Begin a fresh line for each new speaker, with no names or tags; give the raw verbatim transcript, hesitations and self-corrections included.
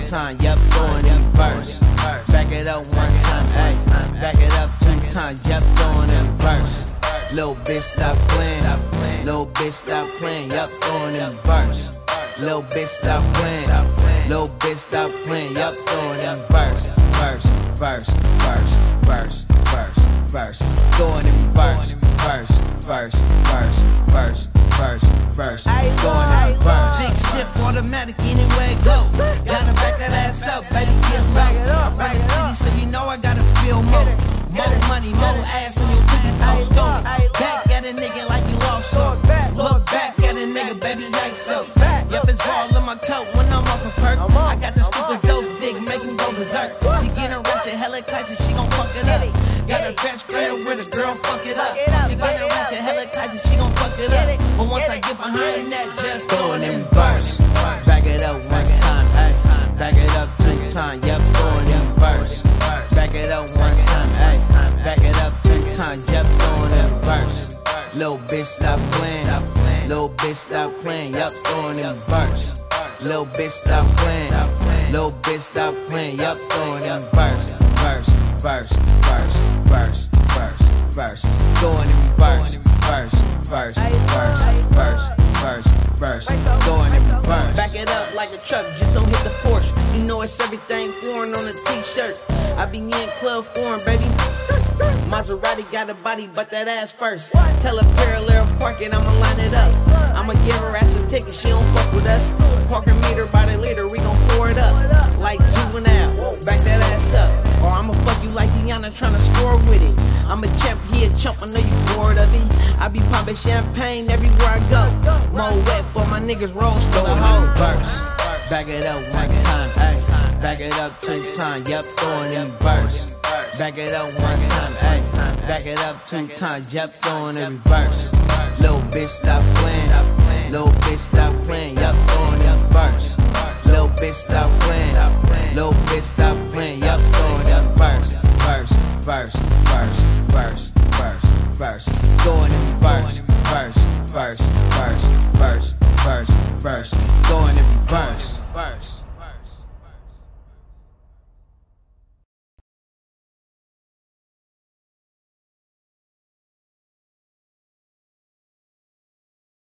times, yep, going in verse. Back it up one time, ayy. Back it up two times, yep, going in verse. Little bitch stop playing, little bitch stop playing, yep, going in verse. Little bitch stop playing, little bitch stop playing, yup, going in verse, verse, verse, verse, verse, verse, verse, going in verse, verse, verse, verse, verse, verse, verse, going in verse. Big shift automatic anywhere it go. Gotta back that ass up, baby, get low. I run the city, so you know I gotta feel more. More money, more ass on your ticket post. Go back at a nigga like you lost some. Look back at a nigga, baby, like so. Yep, it's all in my coat when I'm off a perk. I got the stupid dope dick, make him go berserk. She getting ratchet, hella classy, she gon' fuck it up. Got her best friend with a girl, fuck it up. She getting ratchet, hella classy, she gon' fuck it up. But once I get behind that, just going in reverse. Back it up one time, ayy. Back it up two times, yep, going in reverse. Back it up one time, ayy. Back it up two times, yep, going in reverse. Little bitch stop playing, little bitch stop playing, yup, going in verse. Little bitch stop playing, little bitch stop playing, yup, going in verse. Verse, verse, verse, verse, verse, verse, going in verse. Verse, verse, verse, verse, verse, verse, going in verse. Back it up like a truck, just don't hit the Porsche. You know it's everything foreign on a t-shirt. I be in club foreign, baby. Maserati got a body, but that ass first. Tell her parallel park it, I'ma line it up. I'ma give her ass a ticket, she don't fuck with us. Parker meter by the liter, we gon' pour it up. Like Juvenile, back that ass up. Or I'ma fuck you like Tiana tryna score with it. I'm a champ, he a chump, I know you bored of it. I be poppin' champagne everywhere I go. More wet for my niggas, rolls for the whole verse. Back it up one time, ayy. Back it up two times, yep, going in verse. Back it up one time, ayy. Back it up two times, yep, going in reverse. Little bitch stop playing, little bitch stop playing, yep, going in verse. Little bitch stop playing, little bitch stop playing, yep, going in verse. Verse, verse, verse, verse, verse, verse, going in verse, verse, verse, verse, verse, verse, verse.